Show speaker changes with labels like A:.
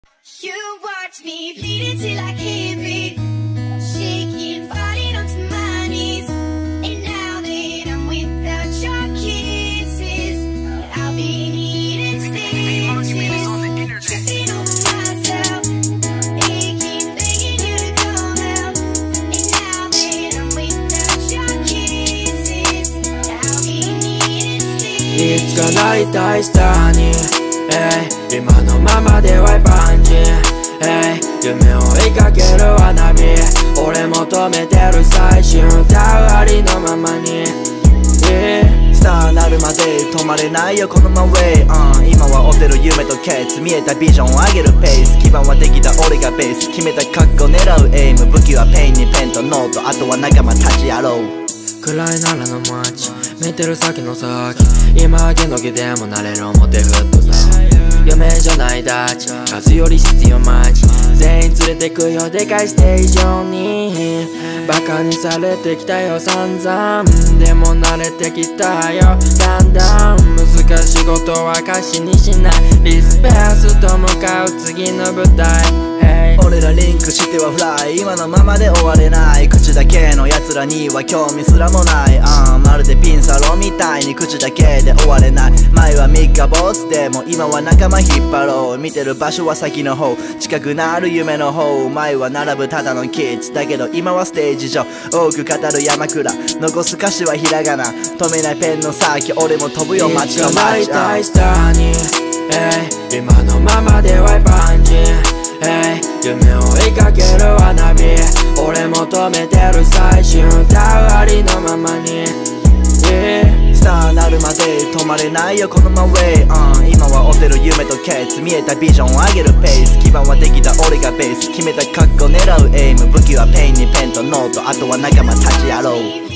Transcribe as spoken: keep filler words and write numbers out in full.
A: You watch me bleed until I can't breathe, shaking, falling onto my knees. And now that I'm without your kisses, I'll be needing stitches, tripping over myself, aching, begging you to come out. And now that I'm without your kisses, I'll be needing stitches.
B: いつかなりたいスターに、えい、今のままではパンチ、えい、夢を追いかける花火、俺求めてる最終たわりのままに、
C: スターなるまで止まれないよこのマンウェイ、uh、今は追ってる夢とケツ、見えたビジョンを上げるペース、基盤はできた俺がベース、決めた覚悟狙うエイム、武器はペンにペンとノート、あとは仲間たちやろう。
B: 暗い奈良の街、見てる先の先、今はゲノゲでもなれる表フットさ、夢じゃないダッチ、数より必要マッチ、全員連れてくよでかいステージ上に、バカにされてきたよ散々、でも慣れてきたよだんだん、難しいことは歌詞にしない、リスペースと向かう次の舞台、hey、
C: 俺らリンクしてはフライ、今のままで終われない、口だけの奴らには興味すらもない、uh、まるでピンサロみたいに口だけで終われない、前は三日坊主でも今は仲間引っ張ろう、見てる場所は先の方、近くなる夢の方、前は並ぶただのキッズだけど今はステージ上、多く語る山倉、残す歌詞はひらがな、止めないペンの先、俺も飛ぶよ街の街、
B: いつかなりたいスターに、えい、今のままではパンチ、えい、夢を追いかける花火、俺求めてる最終たわりのままに、yeah、
C: スターなるまで止まれないよこのマンウェイ、uh、今は追ってる夢とケツ、見えたビジョンを上げるペース、基盤はできた俺がベース、決めた覚悟狙うエイム、武器はペンにペンとノート、あとは仲間たちやろう。